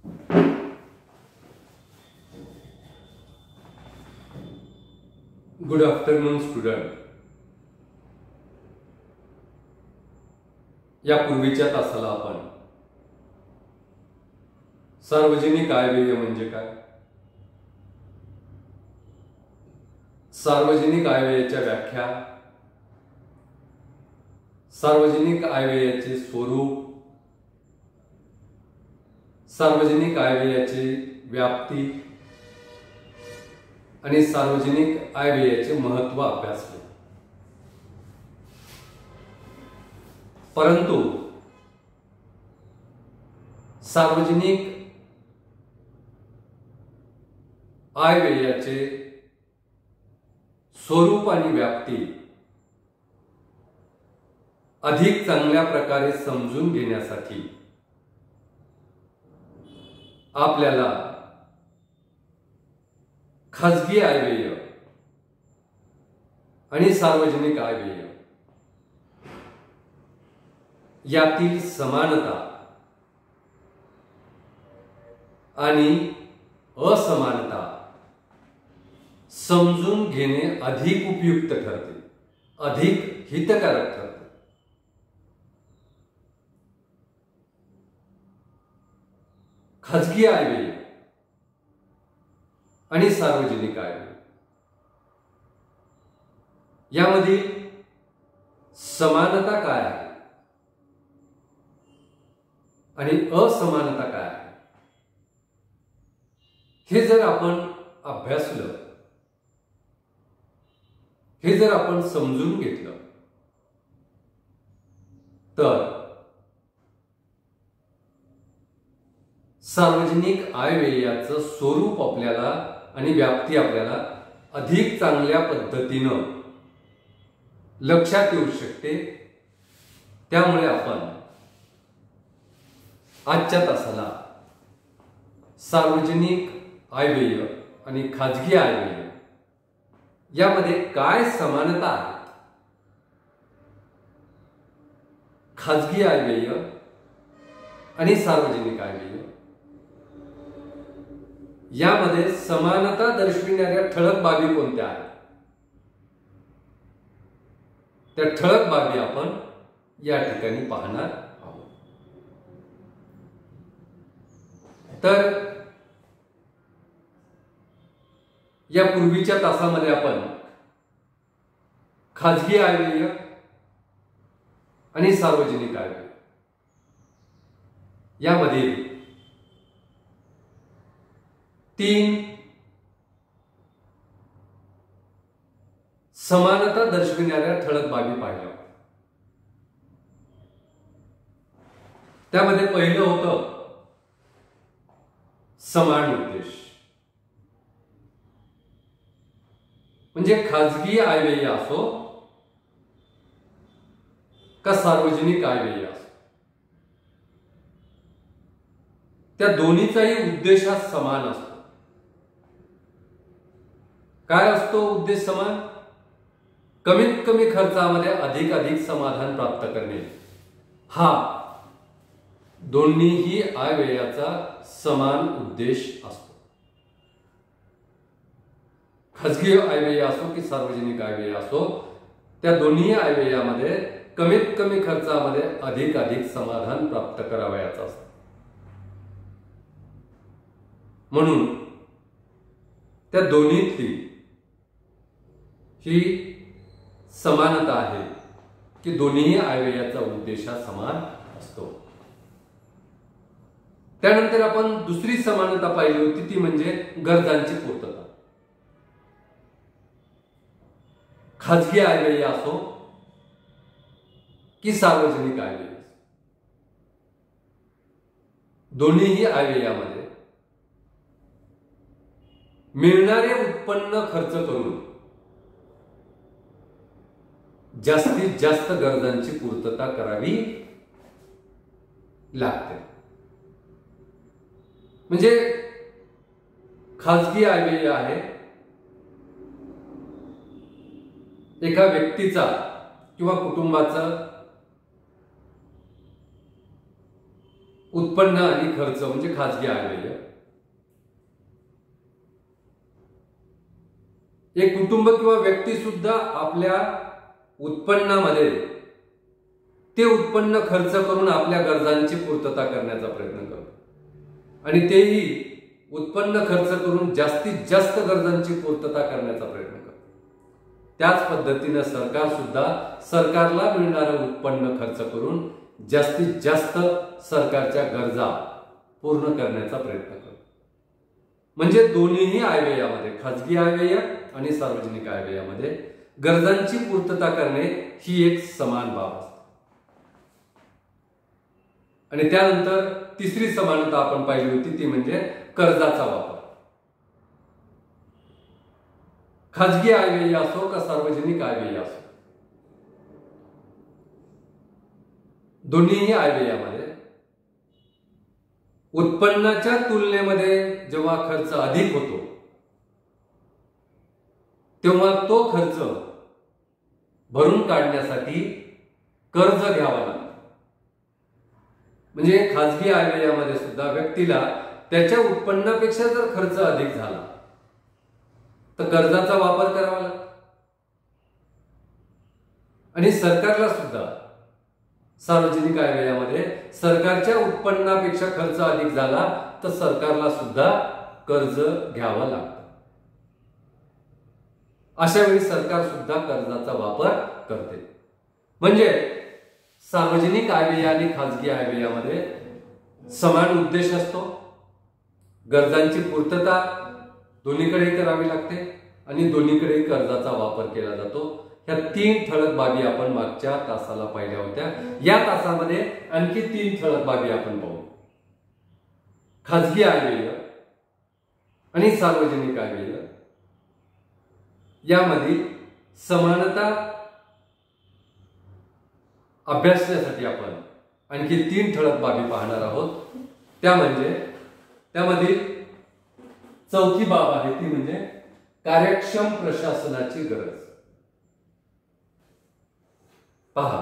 Good afternoon student. या पूर्वीच्या तासाला आपण सार्वजनिक आयव्यय म्हणजे काय, सार्वजनिक आयव्ययाच्या व्याख्या, सार्वजनिक आयव्ययाचे स्वरूप, सार्वजनिक आयव्ययाची व्याप्ती आणि सार्वजनिक आयव्ययाचे महत्त्व अभ्यासले. परंतु सार्वजनिक आयव्ययाचे स्वरूप आणि व्याप्ती अधिक चांगल्या प्रकारे समजून घेण्यासाठी आपल्याला खाजगी आयव्यय आणि सार्वजनिक आयव्यय यातील समानता आणि असमानता समजून घेणे अधिक उपयुक्त ठरते, अधिक हितकारक ठरते. खाजगी आयव्यय आणि सार्वजनिक आयव्यय यामधील समानता काय आहे आणि असमानता काय आहे हे जर आपण अभ्यासलं, हे जर आपण समजून घेतलं तर सार्वजनिक आयव्ययाचं स्वरूप आपल्याला आणि व्याप्ती आपल्याला अधिक चांगल्या पद्धतीनं लक्षात येऊ शकते. त्यामुळे आपण आजच्या तासाला सार्वजनिक आयव्यय आणि खाजगी आयव्यय यामध्ये काय समानता आहेत, खाजगी आयव्यय आणि सार्वजनिक आयव्यय यामध्ये समानता दर्शविणाऱ्या ठळक बाबी कोणत्या आहेत, त्या ठळक बाबी आपण या ठिकाणी पाहणार आहोत. तर या पूर्वीच्या तासामध्ये आपण खाजगी आयव्यय आणि सार्वजनिक आयव्यय यामधील 3 समानता दर्शविणाऱ्या ठळक बाबी पाहिल्या. त्यामध्ये पहिलं होतं समान उद्देश. म्हणजे खाजगी आयव्यय असो का सार्वजनिक आयव्यय असो, त्या दोन्हीचाही उद्देश हा समान असतो. काय असतो उद्देश समान? कमीत कमी खर्चामध्ये अधिक समाधान प्राप्त करणे हा दोन्हीही आयव्ययाचा समान उद्देश असतो. खाजगी आयव्यय असो की सार्वजनिक आयव्यय असो, त्या दोन्ही आयव्ययामध्ये कमीत कमी खर्चामध्ये अधिक समाधान प्राप्त करावयाचं असतं. म्हणून त्या दोन्हीतली ही समानता आहे की दोन्ही आयव्ययाचा उद्देश हा समान असतो. त्यानंतर आपण दुसरी समानता पाहिली होती ती म्हणजे गरजांची पूर्तता. खाजगी आयव्यय असो की सार्वजनिक आयव्यय असो, दोन्हीही आयव्ययामध्ये मिळणारे उत्पन्न खर्च करून जास्तीत जास्त गरजांची पूर्तता करावी लागते. म्हणजे खाजगी आयव्यय आहे एका व्यक्तीचा किंवा कुटुंबाचा उत्पन्न आणि खर्च म्हणजे खाजगी आयव्यय. एक कुटुंब किंवा व्यक्ती सुद्धा आपल्या उत्पन्नामध्ये ते उत्पन्न खर्च करून आपल्या गरजांची पूर्तता करण्याचा प्रयत्न करतो आणि तेही उत्पन्न खर्च करून जास्तीत जास्त गरजांची पूर्तता करण्याचा प्रयत्न करतो. त्याच पद्धतीने सरकार सुद्धा सरकारला मिळणारं उत्पन्न खर्च करून जास्तीत जास्त सरकारच्या गरजा पूर्ण करण्याचा प्रयत्न करतो. म्हणजे दोन्हीही आयव्ययामध्ये, खाजगी आयव्यय आणि सार्वजनिक आयव्ययामध्ये गरजांची पूर्तता करणे ही एक समान बाब असते. आणि त्यानंतर तिसरी समानता आपण पाहिली होती ती म्हणजे कर्जाचा वापर. खाजगी आयव्यय असो का सार्वजनिक आयव्यय असो, दोन्हीही आयव्ययामध्ये उत्पन्नाच्या तुलनेमध्ये जेव्हा खर्च अधिक होतो तेव्हा तो खर्च भरून काढण्यासाठी कर्ज घ्यावा लागतो. म्हणजे खाजगी आयव्ययामध्ये सुद्धा व्यक्तीला त्याच्या उत्पन्नापेक्षा जर खर्च अधिक झाला तर कर्जाचा वापर करावा लागतो. आणि सरकारला सुद्धा सार्वजनिक आयव्ययामध्ये सरकारच्या उत्पन्नापेक्षा खर्च अधिक झाला तर सरकारला सुद्धा कर्ज घ्यावं लागतं. अशा वेळी सरकार सुद्धा कर्जाचा वापर करते. म्हणजे सार्वजनिक आयव्यय आणि खाजगी आयव्ययामध्ये समान उद्देश असतो. गरजांची पूर्तता दोन्हीकडे करावी लागते आणि दोन्हीकडे कर्जाचा वापर केला जातो. ह्या 3 ठळक बाबी आपण मागच्या तासाला पाहिल्या होत्या. या तासामध्ये आणखी 3 ठळक बाबी आपण पाहू. खाजगी आयव्यय आणि सार्वजनिक आयव्यय यामध्ये समानता अभ्यासण्यासाठी आपण आणखी 3 ठळक बाबी पाहणार आहोत. त्यामध्ये चौथी बाब आहे ती म्हणजे कार्यक्षम प्रशासनाची गरज. पहा,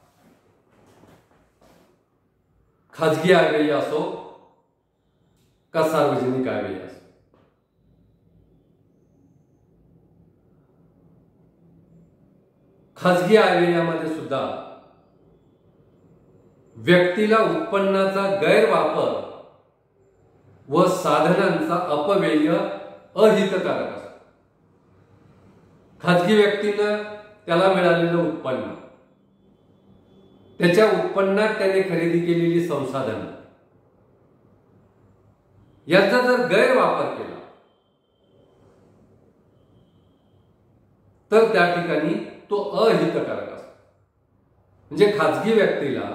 खाजगी आयव्यय असो का सार्वजनिक आयव्यय असो, खाजगी आयव्ययामध्ये सुद्धा व्यक्तीला उत्पन्नाचा गैरवापर व साधनांचा अपव्यय अहितकारक असतो. खाजगी व्यक्तीनं त्याला मिळालेलं उत्पन्न, त्याच्या उत्पन्नात त्याने खरेदी केलेली संसाधन याचा जर गैरवापर केला तर त्या ठिकाणी तो अहितकारक असतो. म्हणजे खाजगी व्यक्तीला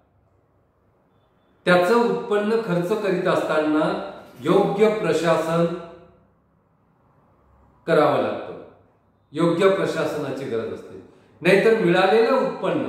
त्याचं उत्पन्न खर्च करीत असताना योग्य प्रशासन करावं लागतं. योग्य प्रशासनाची गरज असते. नाहीतर मिळालेलं उत्पन्न,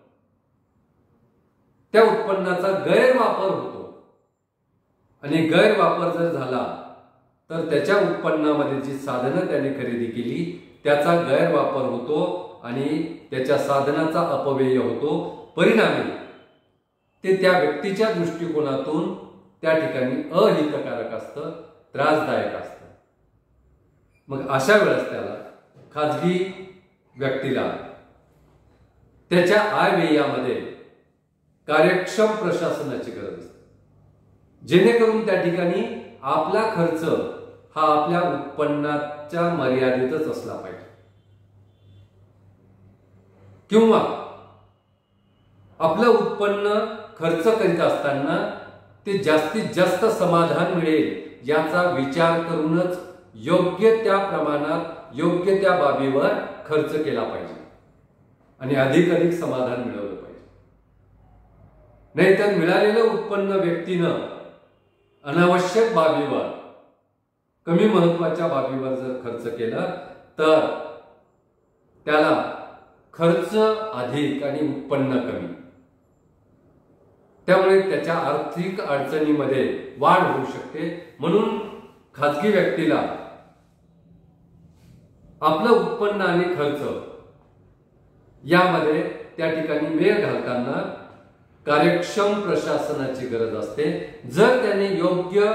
त्या उत्पन्नाचा गैरवापर होतो आणि गैरवापर जर झाला तर त्याच्या उत्पन्नामध्ये जी साधनं त्याने खरेदी केली त्याचा गैरवापर होतो आणि त्याच्या साधनाचा अपव्यय होतो. परिणामी ते त्या व्यक्तीच्या दृष्टिकोनातून त्या ठिकाणी अहितकारक असतं, त्रासदायक असतं. मग अशा वेळेस त्याला खाजगी व्यक्तीला त्याच्या आयव्ययामध्ये कार्यक्षम प्रशासनाची गरज असते, जेणेकरून त्या ठिकाणी आपला खर्च हा आपल्या उत्पन्नाच्या मर्यादेतच असला पाहिजे. किंवा आपलं उत्पन्न खर्च करीत असताना ते जास्तीत जास्त समाधान मिळेल याचा विचार करूनच योग्य त्या प्रमाणात योग्य त्या बाबीवर खर्च केला पाहिजे आणि अधिक समाधान मिळवलं पाहिजे. नाहीतर मिळालेलं उत्पन्न व्यक्तीनं अनावश्यक बाबीवर, कमी महत्वाच्या बाबीवर जर खर्च केला तर त्याला खर्च अधिक आणि उत्पन्न कमी, त्यामुळे त्याच्या आर्थिक अडचणीमध्ये वाढ होऊ शकते. म्हणून खाजगी व्यक्तीला आपलं उत्पन्न आणि खर्च यामध्ये त्या ठिकाणी वेळ घालताना कार्यक्षम प्रशासनाची गरज असते. जर त्यांनी योग्य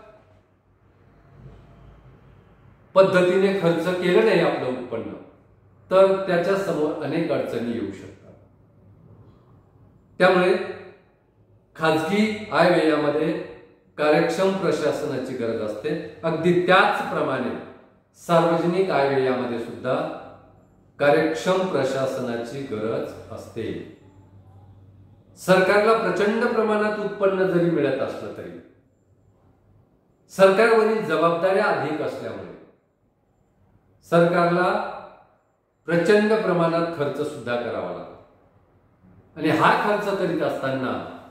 पद्धतीने खर्च केलं नाही आपलं उत्पन्न, तर त्याच्या समोर अनेक अडचणी येऊ शकतात. त्यामुळे खाजगी आयव्ययामध्ये कार्यक्षम प्रशासनाची गरज असते. अगदी त्याचप्रमाणे सार्वजनिक आयव्ययामध्ये सुद्धा कार्यक्षम प्रशासनाची गरज असते. सरकारला प्रचंड प्रमाणात उत्पन्न जरी मिळत असलं तरी सरकारवरील जबाबदाऱ्या अधिक असल्यामुळे सरकारला प्रचंड प्रमाणात खर्च सुद्धा करावा लागतो. आणि हा खर्च करीत असताना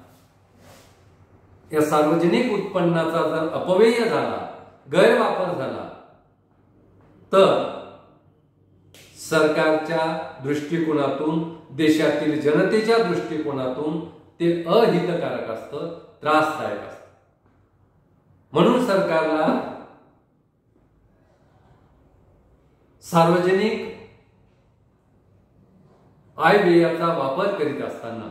या सार्वजनिक उत्पन्नाचा जर अपव्यय झाला, गैरवापर झाला, तर सरकारच्या दृष्टिकोनातून, देशातील जनतेच्या दृष्टिकोनातून ते अहितकारक असतं, त्रासदायक असतं. म्हणून सरकारला सार्वजनिक आयव्ययाचा वापर करीत असताना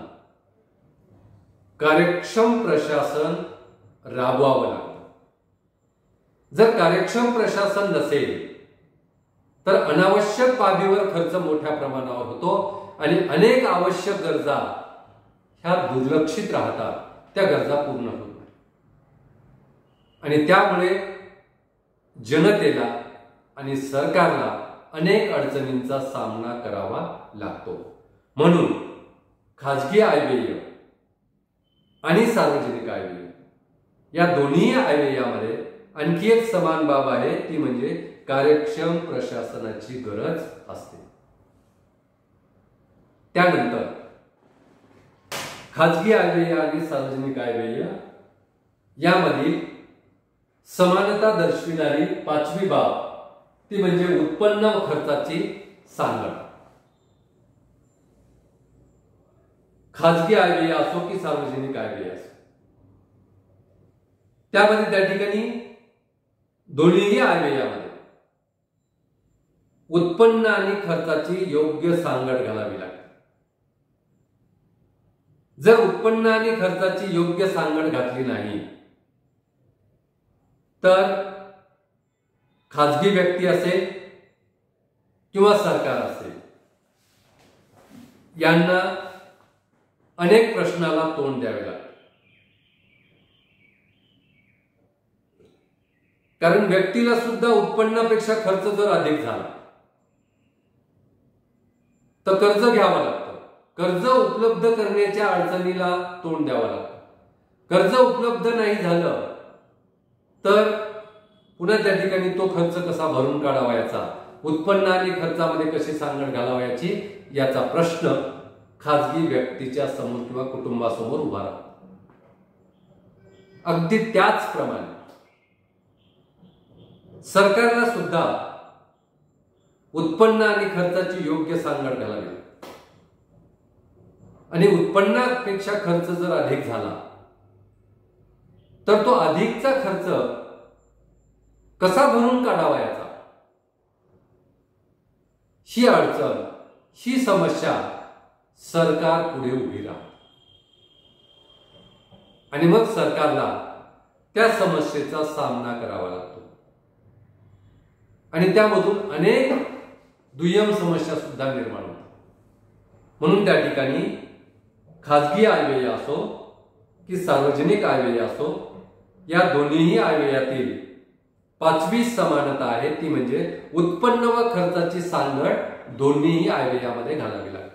कार्यक्षम प्रशासन राबवावं लागतं. जर कार्यक्षम प्रशासन नसेल तर अनावश्यक बाबीवर खर्च मोठ्या प्रमाणावर होतो आणि अनेक आवश्यक गरजा ह्या दुर्लक्षित राहतात, त्या गरजा पूर्ण होत नाही. आणि त्यामुळे जनतेला आणि सरकारला अनेक अडचणींचा सामना करावा लागतो. म्हणून खाजगी आयव्यय आणि सार्वजनिक आयव्यय या दोन्ही आयव्ययामध्ये आणखी एक समान बाब आहे, ती म्हणजे कार्यक्षम प्रशासनाची गरज असते. त्यानंतर खाजगी आयव्यय आणि सार्वजनिक आयव्यय यामधील समानता दर्शविणारी पाचवी बाब ती म्हणजे उत्पन्न व खर्चाची सांगड. खाजगी आयव्यय असो की सार्वजनिक आयव्यय असो, त्यामध्ये त्या ठिकाणी दोन्हीही आयव्ययामध्ये उत्पन्न आणि खर्चाची योग्य सांगड घालावी लागते. जर उत्पन्न आणि खर्चाची योग्य सांगड घातली नाही तर खाजगी व्यक्ती असेल किंवा सरकार असेल, यांना अनेक प्रश्नाला तोंड द्यावे लागते. कारण व्यक्तीला सुद्धा उत्पन्नापेक्षा खर्च जर अधिक झाला तर कर्ज घ्यावं लागतं. कर्ज उपलब्ध करण्याच्या अडचणीला तोंड द्यावं लागतं. कर्ज उपलब्ध नाही झालं तर पुन्हा त्या ठिकाणी तो खर्च कसा भरून काढावयाचा, उत्पन्न आणि खर्चामध्ये कशी सांगड घालावयाची, याचा प्रश्न खाजगी व्यक्तीच्या समोर किंवा कुटुंबासमोर उभा राहतो. अगदी त्याचप्रमाणे सरकारला सुद्धा उत्पन्न आणि खर्चाची योग्य सांगड घालावी लागते. आणि उत्पन्नापेक्षा खर्च जर अधिक झाला तर तो अधिकचा खर्च कसा भरून काढावयाचा, ही अडचण, ही समस्या सरकार पुढे उभी राहते. आणि मग सरकारला त्या समस्येचा सामना करावा लागतो. आणि त्यामधून अनेक दुय्यम समस्या सुद्धा निर्माण होतात. म्हणून त्या ठिकाणी खाजगी आयव्यय असो की सार्वजनिक आयव्यय असो, या दोन्हीही आयव्ययातील पाचवी समानता आहे, ती म्हणजे उत्पन्न व खर्चाची सांगड दोन्हीही आयव्ययामध्ये घालावी लागते.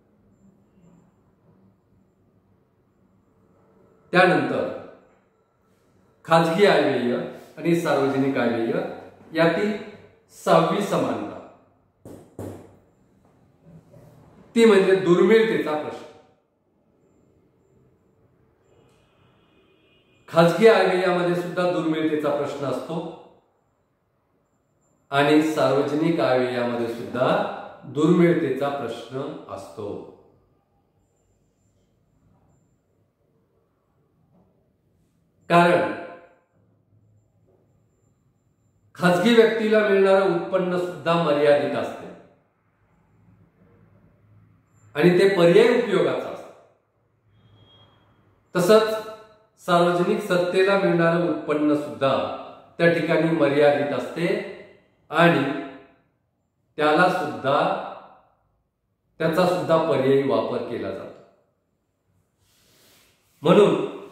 त्यानंतर खाजगी आयव्यय आणि सार्वजनिक आयव्यय यातील सहावी समानता ती म्हणजे दुर्मिळतेचा प्रश्न. खाजगी आयव्ययामध्ये सुद्धा दुर्मिळतेचा प्रश्न असतो आणि सार्वजनिक आयव्ययामध्ये सुद्धा दुर्मिळतेचा प्रश्न असतो. कारण खाजगी व्यक्तीला मिळणारं उत्पन्न सुद्धा मर्यादित असते आणि ते पर्यायी उपयोगाचं असतं. तसंच सार्वजनिक सत्तेला मिळणारं उत्पन्न सुद्धा त्या ठिकाणी मर्यादित असते आणि त्याचा सुद्धा पर्यायी वापर केला जातो. म्हणून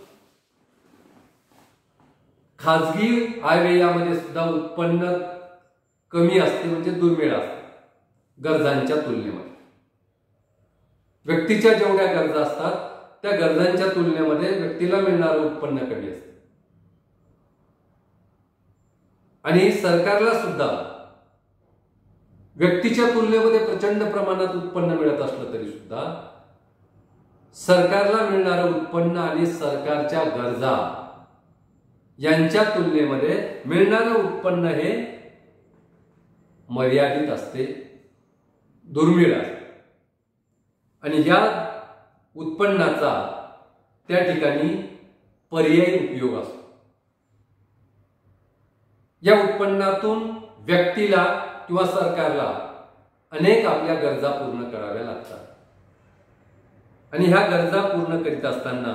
खाजगी आयव्ययामध्ये सुद्धा उत्पन्न कमी असते, म्हणजे दुर्मिळ असते गरजांच्या तुलनेमध्ये. व्यक्तीच्या जेवढ्या गरजा असतात त्या गरजांच्या तुलनेमध्ये व्यक्तीला मिळणारं उत्पन्न कमी असते. आणि सरकारला सुद्धा व्यक्तीच्या तुलनेमध्ये प्रचंड प्रमाणात उत्पन्न मिळत असलं तरी सुद्धा सरकारला मिळणारं उत्पन्न आणि सरकारच्या गरजा यांच्या तुलनेमध्ये मिळणारं उत्पन्न हे मर्यादित असते, दुर्मिळ असते. आणि या उत्पन्नाचा त्या ठिकाणी पर्यायी उपयोग असतो. या उत्पन्नातून व्यक्तीला किंवा सरकारला अनेक आपल्या गरजा पूर्ण कराव्या लागतात. आणि ह्या गरजा पूर्ण करीत असताना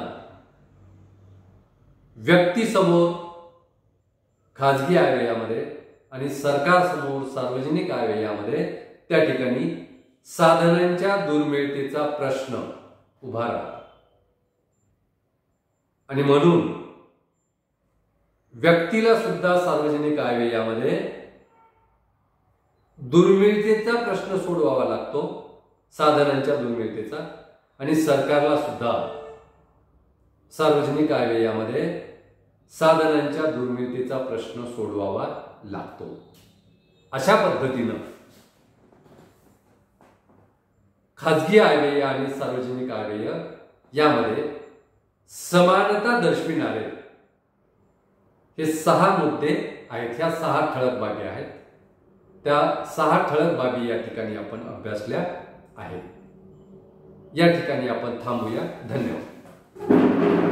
व्यक्तीसमोर खाजगी आयव्ययामध्ये आणि सरकारसमोर सार्वजनिक आयव्ययामध्ये त्या ठिकाणी साधनांच्या दुर्मिळतेचा प्रश्न उभा राहतो. आणि म्हणून व्यक्तीला सुद्धा सार्वजनिक आयव्ययामध्ये दुर्मिळतेचा प्रश्न सोडवावा लागतो, साधनांच्या दुर्मिळतेचा. आणि सरकारला सुद्धा सार्वजनिक आयव्ययामध्ये साधनांच्या दुर्मिळतेचा प्रश्न सोडवावा लागतो. अशा पद्धतीनं खाजगी आयव्यय आणि सार्वजनिक आयव्यय यामध्ये समानता दर्शविणारे हे 6 मुद्दे आहेत. ह्या 6 ठळक बाबी आहेत. त्या 6 ठळक बाबी या ठिकाणी आपण अभ्यासल्या आहेत. या ठिकाणी आपण थांबूया. धन्यवाद.